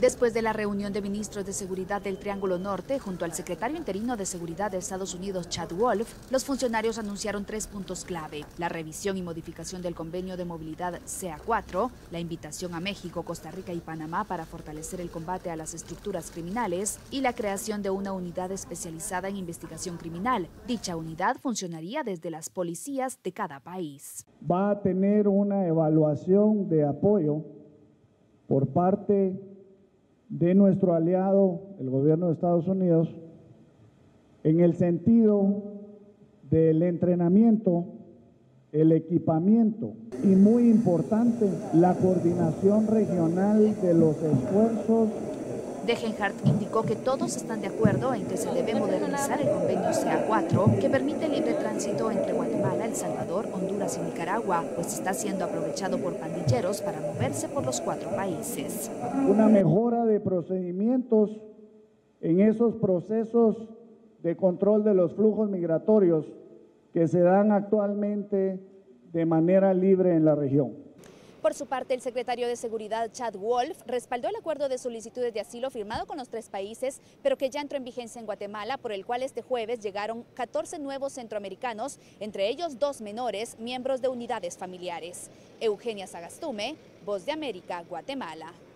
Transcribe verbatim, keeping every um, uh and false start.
Después de la reunión de ministros de Seguridad del Triángulo Norte junto al secretario interino de Seguridad de Estados Unidos, Chad Wolf, los funcionarios anunciaron tres puntos clave: la revisión y modificación del convenio de movilidad C A cuatro, la invitación a México, Costa Rica y Panamá para fortalecer el combate a las estructuras criminales y la creación de una unidad especializada en investigación criminal. Dicha unidad funcionaría desde las policías de cada país. Va a tener una evaluación de apoyo por parte de nuestro aliado, el gobierno de Estados Unidos, en el sentido del entrenamiento, el equipamiento y, muy importante, la coordinación regional de los esfuerzos. Degenhardt indicó que todos están de acuerdo en que se debe modernizar el convenio C A cuatro, que permite el libre tránsito entre Guatemala, El Salvador, Honduras y Nicaragua, pues está siendo aprovechado por pandilleros para moverse por los cuatro países. Una mejora de procedimientos en esos procesos de control de los flujos migratorios que se dan actualmente de manera libre en la región. Por su parte, el secretario de Seguridad, Chad Wolf, respaldó el acuerdo de solicitudes de asilo firmado con los tres países, pero que ya entró en vigencia en Guatemala, por el cual este jueves llegaron catorce nuevos centroamericanos, entre ellos dos menores, miembros de unidades familiares. Eugenia Sagastume, Voz de América, Guatemala.